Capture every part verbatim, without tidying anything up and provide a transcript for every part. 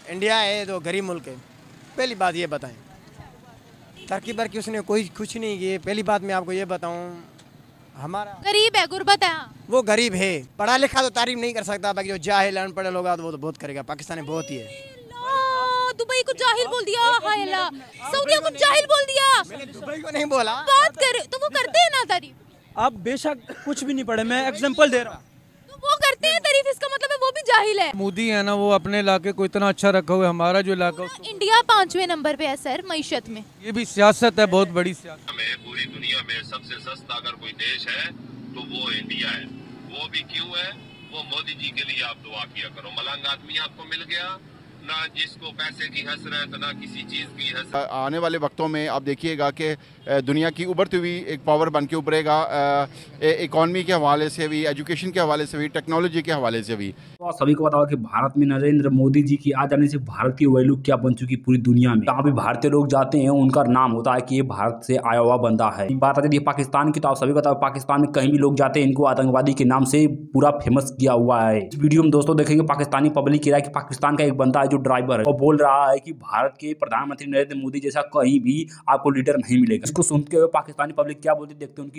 India है तो गरीब मुल्क है। पहली बात ये बताएं, तरक्की बरकी उसने कोई कुछ नहीं की। पहली बात मैं आपको ये बताऊं, हमारा गरीब है, गुर्बत है। वो गरीब है, पढ़ा लिखा तो तारीफ नहीं कर सकता, बाकी जो जाहिल अनपढ़ लोग वो तो बहुत करेगा। पाकिस्तान में बहुत ही है। दुबई को जाहिल बोल दिया, हाय अल्लाह। सऊदीया को जाहिल बोल दिया। मैंने दुबई को नहीं बोला। बात करे तो वो करते हैं ना तारीफ। आप बेशक कुछ भी नहीं पढ़े, मैं एग्जांपल दे रहा हूँ। तो वो करते हैं तारीफ, इसका मतलब है वो भी जाहिल है। मोदी है ना, वो अपने इलाके को इतना अच्छा रखा हुआ है। हमारा जो इलाका इंडिया पांचवें नंबर पे है सर मईशत में। ये भी सियासत है, बहुत बड़ी सियासत। में पूरी दुनिया में सबसे सस्ता अगर कोई देश है तो वो इंडिया है। वो भी क्यों है? वो मोदी जी के लिए आप दुआ किया करो। मलंग आदमी आपको मिल गया ना, जिसको पैसे की हसरत ना किसी चीज की हसरत। आने वाले वक्तों में आप देखिएगा कि दुनिया की उभरती हुई एक पावर बन के उभरेगा, इकॉनमी के हवाले से भी, एजुकेशन के हवाले से भी, टेक्नोलॉजी के हवाले से भी। तो सभी को पता होगा कि भारत में नरेंद्र मोदी जी की आ जाने से भारत की वैल्यू क्या बन चुकी पूरी दुनिया में। जहाँ भी भारतीय लोग जाते हैं उनका नाम होता है कि ये भारत से आया हुआ बंदा है। बात आती है पाकिस्तान की, तो आप सभी को पता है पाकिस्तान में कहीं भी लोग जाते हैं इनको आतंकवादी के नाम से पूरा फेमस किया हुआ है। इस वीडियो में दोस्तों देखेंगे पाकिस्तानी पब्लिक कह रहा है कि पाकिस्तान का एक बंदा है जो ड्राइवर है, वो बोल रहा है कि भारत के प्रधानमंत्री नरेंद्र मोदी जैसा कहीं भी आपको लीडर नहीं मिलेगा। इसको सुनते हुए पाकिस्तानी पब्लिक क्या बोलती देखते हैं उनकी।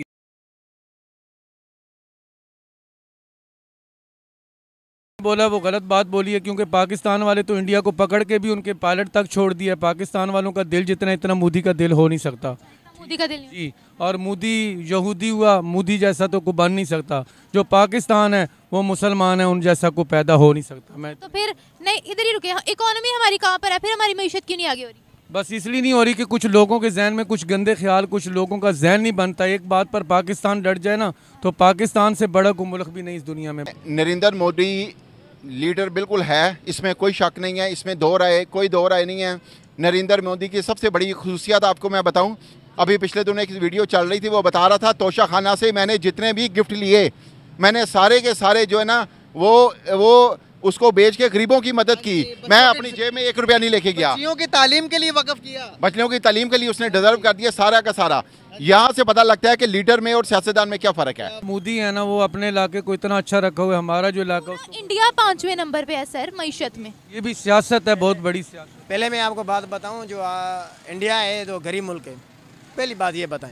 बोला वो गलत बात बोली है, क्योंकि पाकिस्तान वाले तो इंडिया को पकड़ के भी उनके पायलट तक छोड़ दिया। पाकिस्तान वालों का दिल जितना इतना मोदी का दिल हो नहीं सकता। मोदी का दिल जी, और मोदी यहूदी हुआ, मोदी जैसा तो कोई बन नहीं सकता। जो पाकिस्तान है वो मुसलमान है, उन जैसा कोई पैदा हो नहीं सकता। मैं तो फिर नहीं, इधर ही रुके। इकोनॉमी हमारी कहाँ पर है, फिर हमारी मईशत क्यों नहीं आगे हो रही? बस इसलिए नहीं हो रही कि कुछ लोगों के जहन में कुछ गंदे ख्याल, कुछ लोगों का जहन नहीं बनता। एक बात पर पाकिस्तान डट जाए ना, तो पाकिस्तान से बड़ा कोई मुल्क भी नहीं इस दुनिया में। नरेंद्र मोदी लीडर बिल्कुल है, इसमें कोई शक नहीं है, इसमें दो राय कोई दो राय नहीं है। नरेंद्र मोदी की सबसे बड़ी खुसूसियत आपको मैं बताऊं, अभी पिछले दिनों एक वीडियो चल रही थी, वो बता रहा था तोशा खाना से मैंने जितने भी गिफ्ट लिए, मैंने सारे के सारे जो है ना वो वो उसको बेच के गरीबों की मदद की। मैं अपनी जेब में एक रुपया नहीं लेके गया। बच्चियों की तालीम के लिए वक्फ किया, बच्चियों की तालीम के लिए उसने डिजर्व कर दिया सारा का सारा। यहाँ से पता लगता है कि लीडर में और सियासतदान में क्या फ़र्क है। मोदी है ना, वो अपने इलाके को इतना अच्छा रखा हुआ है। हमारा जो इलाका इंडिया पांचवें नंबर पे है सर मईशत में। ये भी सियासत है, बहुत बड़ी सियासत। पहले मैं आपको बात बताऊं, जो आ, इंडिया है तो गरीब मुल्क है। पहली बात ये बताएं,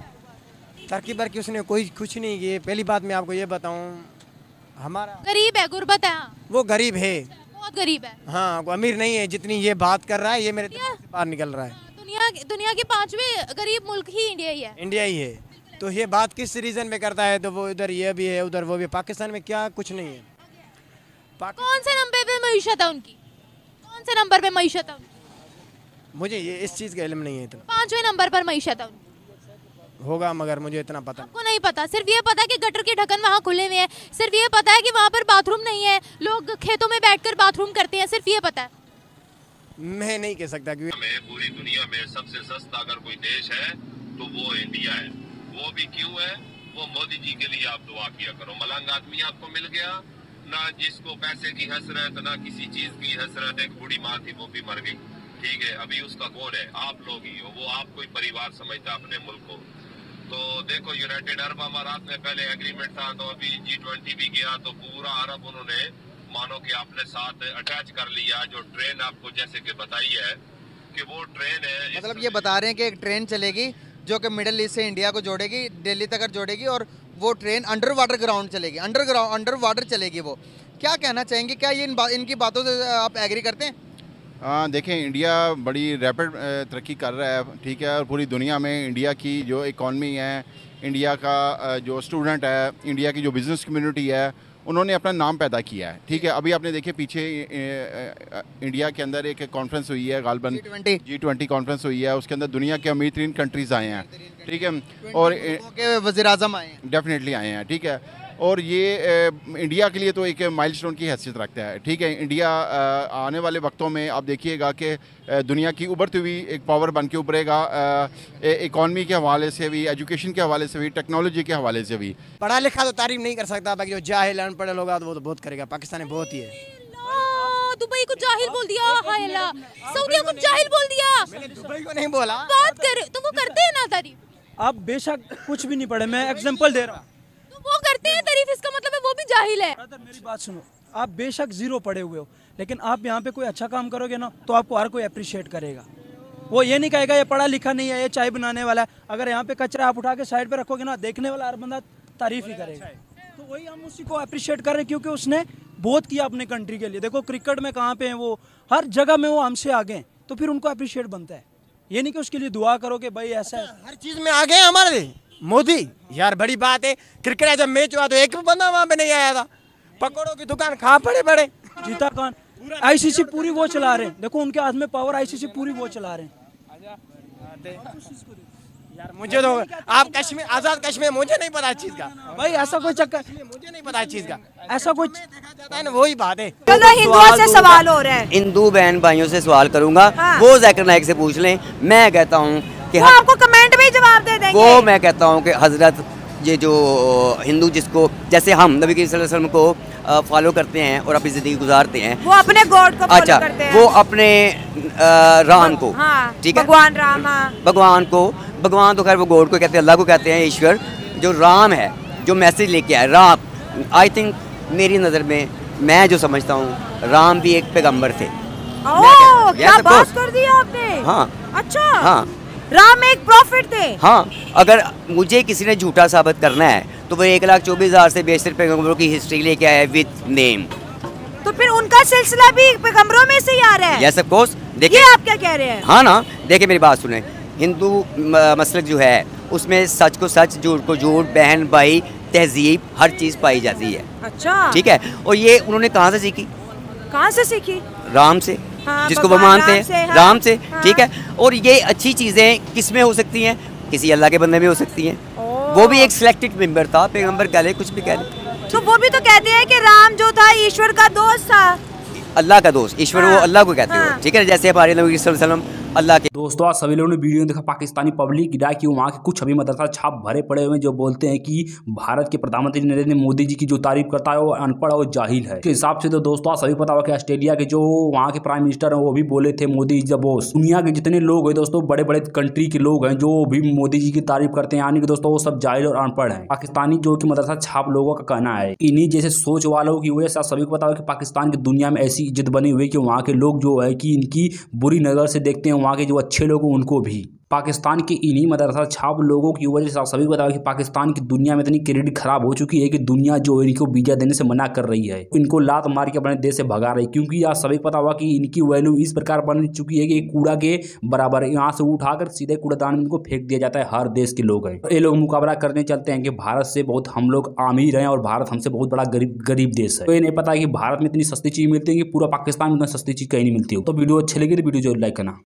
तरक्की बरकी उसने कोई कुछ नहीं की। पहली बात मैं आपको ये बताऊं, हमारा गरीब है, गुर्बत है। वो गरीब है, बहुत गरीब है। हाँ, वो अमीर नहीं है जितनी ये बात कर रहा है। ये मेरे दिमाग से बाहर निकल रहा है। दुनिया दुनिया के पांचवें गरीब मुल्क ही इंडिया ही है। इंडिया ही है, तो ये बात किस रीजन में करता है? तो वो इधर ये भी है, उधर वो भी। पाकिस्तान में क्या कुछ नहीं है। कौन से नंबर पे मईशत है उनकी? कौन से नंबर पे मईशत है उनकी? मुझे ये इस चीज़ का इल्म नहीं है इतना। पांचवें नंबर पर मईशत है उनकी होगा, मगर मुझे इतना पता को नहीं पता। सिर्फ ये पता है कि गटर के ढक्कन वहाँ खुले हुए हैं। सिर्फ ये पता है कि वहाँ पर बाथरूम नहीं है, लोग खेतों में बैठकर बाथरूम करते हैं। सिर्फ ये पता है। मैं नहीं कह सकता क्योंकि में पूरी दुनिया में सबसे सस्ता अगर कोई देश है तो वो इंडिया है। वो भी क्यों है? वो मोदी जी के लिए आप दुआ किया करो। मलंग आदमी आपको मिल गया ना, जिसको पैसे की हसरत ना किसी चीज की हसरत। एक बूढ़ी माँ थी, वो भी मर गई, ठीक है। अभी उसका कौन है? आप लोग ही हो। वो आपको ही परिवार समझता अपने मुल्क को। तो देखो, यूनाइटेड अरब अमारात में पहले एग्रीमेंट था, तो अभी जी ट्वेंटी भी गया, तो पूरा अरब उन्होंने मानो कि अपने साथ अटैच कर लिया। जो ट्रेन आपको जैसे कि बताई है कि वो ट्रेन है, मतलब ये बता रहे हैं कि एक ट्रेन चलेगी जो कि मिडिल ईस्ट से इंडिया को जोड़ेगी, दिल्ली तक जोड़ेगी, और वो ट्रेन अंडर वाटर ग्राउंड चलेगी, अंडर ग्राउंड अंडर वाटर चलेगी। वो क्या कहना चाहेंगे? क्या ये इन बा, इनकी बातों से आप एग्री करते हैं? हाँ, देखें, इंडिया बड़ी रैपिड तरक्की कर रहा है, ठीक है। और पूरी दुनिया में इंडिया की जो इकॉनमी है, इंडिया का जो स्टूडेंट है, इंडिया की जो बिज़नेस कम्युनिटी है, उन्होंने अपना नाम पैदा किया है, ठीक है। अभी आपने देखे पीछे इंडिया के अंदर एक कॉन्फ्रेंस हुई है, गालबन जी ट्वेंटी कॉन्फ्रेंस हुई है, उसके अंदर दुनिया के अमीर तरीन कंट्रीज़ आए हैं, ठीक है। और वज़ीर आज़म आए हैं, डेफिनेटली आए हैं, ठीक है। और ये इंडिया के लिए तो एक माइलस्टोन की हैसियत रखता है, ठीक है। इंडिया आने वाले वक्तों में आप देखिएगा कि दुनिया की उभरती हुई एक पावर बन के उभरेगा, इकॉनमी के हवाले से भी, एजुकेशन के हवाले से भी, टेक्नोलॉजी के हवाले से भी। पढ़ा लिखा तो तारीफ नहीं कर सकता, बाकी जो जाहिल अनपढ़ लोग वो तो बहुत करेगा। पाकिस्तान में बहुत ही है। दुबई को जाहिल बोल दिया, हाय अल्लाह। सऊदीया को जाहिल बोल दिया। मैंने दुबई को नहीं बोला। बात करे तो वो करते हैं ना तारीफ। आप बेशक कुछ भी नहीं पढ़े, मैं एग्जांपल दे रहा हूँ। वो करते हैं तारीफ, इसका मतलब है वो भी जाहिल है। ब्रदर मेरी बात सुनो, आप बेशक जीरो पढ़े हुए हो, लेकिन आप यहाँ पे कोई अच्छा काम करोगे ना तो आपको हर कोई अप्रिशिएट करेगा। वो ये नहीं कहेगा ये पढ़ा लिखा नहीं है, ये चाय बनाने वाला है। अगर यहाँ पे कचरा आप उठा के साइड पे रखोगे ना, देखने वाला हर बंदा तारीफ ही करेगा। तो वही हम उसी को अप्रिशिएट कर रहे हैं क्योंकि उसने बहुत किया अपने कंट्री के लिए। देखो क्रिकेट में कहाँ पे हैं वो, हर जगह में वो हमसे आगे हैं, तो फिर उनको अप्रिशिएट बनता है। ये नहीं कि उसके लिए दुआ करो कि भाई ऐसा है। हर चीज में आगे हैं हमारे मोदी यार, बड़ी बात है। क्रिकेट जब मैच हुआ तो एक भी बंदा वहां पे नहीं आया था। पकौड़ों की दुकान खा पड़े पड़े। जीता खान आईसीसी पूरी वो चला रहे हैं, देखो उनके हाथ में पावर, आईसीसी पूरी वो चला रहे हैं। यार मुझे तो आप कश्मीर, आजाद कश्मीर, मुझे नहीं पता चीज का भाई, ऐसा कोई चक्कर, मुझे नहीं पता चीज का, ऐसा कोई देखा जाता है ना, वही बात है। चलो हिंदुओं से सवाल हो रहा है, हिंदू बहन भाइयों से सवाल करूंगा। हाँ। वो जाकिर नाइक से पूछ लें। मैं कहता हूँ कि वो आपको कमेंट में ही जवाब दे देंगे। वो मैं कहता हूँ कि हजरत ये जो हिंदू जिसको जैसे हम नबी करीम सल्लल्लाहु अलैहि वसल्लम को फॉलो करते हैं और अपनी ज़िंदगी गुजारते हैं, वो अपने गॉड को फॉलो अच्छा करते हैं। वो अपने आ, राम को, हाँ, ठीक है, भगवान राम, हाँ। भगवान को, भगवान तो खैर वो गॉड को कहते हैं, अल्लाह को कहते हैं, ईश्वर। जो राम है, जो मैसेज लेके आए राम, आई थिंक मेरी नज़र में, मैं जो समझता हूँ राम भी एक पैगंबर थे। ओह, क्या बात कर दी आपने। हाँ, अच्छा, हाँ, राम एक प्रॉफिट थे। हाँ, अगर मुझे किसी ने झूठा साबित करना है तो वो एक लाख चौबीस हजार से बेशतर पैगंबरों की हिस्ट्री लेके आया है विद नेम। तो फिर उनका सिलसिला भी पैगंबरों में से ही आ रहा है। Yes of course. देखिए आप क्या कह रहे हैं। हाँ ना, देखिए मेरी बात सुने। हिंदू मसलक जो है उसमें सच को सच, झूठ को झूठ, बहन भाई, तहजीब, हर चीज़ पाई जाती है। अच्छा, ठीक है। और ये उन्होंने कहाँ से सीखी? कहाँ से सीखी? राम से, हाँ, जिसको वो मानते हैं, हाँ, राम से। हाँ। ठीक है। और ये अच्छी चीज़ें किस में हो सकती हैं? किसी अल्लाह के बंदे में हो सकती हैं। वो भी एक सिलेक्टेड मेंबर था, पैगंबर कह ले, कुछ भी कह ले। तो वो भी तो कहते हैं कि राम जो था ईश्वर का दोस्त था, अल्लाह का दोस्त। ईश्वर हाँ, वो अल्लाह को कहते हाँ। हो, ठीक है, जैसे हमारे नबी सल्लल्लाहु अलैहि वसल्लम अल्लाह के। दोस्तों आज सभी लोगों ने वीडियो में देखा पाकिस्तानी पब्लिक गिरा कि वहाँ के कुछ अभी मदरसा छाप भरे पड़े हुए जो बोलते हैं कि भारत के प्रधानमंत्री नरेंद्र मोदी जी की जो तारीफ करता है वो अनपढ़ और जाहिल है। के हिसाब से तो दोस्तों आज सभी पता हुआ कि ऑस्ट्रेलिया के जो वहाँ के प्राइम मिनिस्टर हैं वो भी बोले थे मोदी जब वो दुनिया के जितने लोग हैं दोस्तों, बड़े बड़े कंट्री के लोग हैं जो भी मोदी जी की तारीफ करते हैं, यानी कि दोस्तों वो सब जाहिल और अनपढ़ हैं। पाकिस्तानी जो कि मदरसा छाप लोगों का कहना है। इन्हीं जैसे सोच वालों की वजह से सभी को पता हुआ कि पाकिस्तान की दुनिया में ऐसी इज्जत बनी हुई है कि वहाँ के लोग जो है कि इनकी बुरी नज़र से देखते हैं, वहाँ के जो अच्छे लोग उनको भी। पाकिस्तान के इन्हीं मदरसा छाप लोगों की वजह से सभी को बताया कि पाकिस्तान की दुनिया में इतनी क्रेडिट खराब हो चुकी है कि दुनिया जो इनको वीजा देने से मना कर रही है, इनको लात मार के अपने देश से भगा रही है। क्योंकि आज सभी पता हुआ कि इनकी वैल्यू इस प्रकार बन चुकी है कि कूड़ा के बराबर है। यहाँ से उठाकर सीधे कूड़ादान में इनको फेंक दिया जाता है। हर देश के लोग हैं, ये लोग मुकाबला करने चलते हैं कि भारत से बहुत हम लोग अमीर हैं और भारत हमसे बहुत बड़ा गरीब गरीब देश है। तो ये नहीं पता कि भारत में इतनी सस्ती चीज मिलती है कि पूरा पाकिस्तान में इतना सस्ती चीज कहीं नहीं मिलती हो। तो वीडियो अच्छी लगी तो वीडियो जरूर लाइक करना।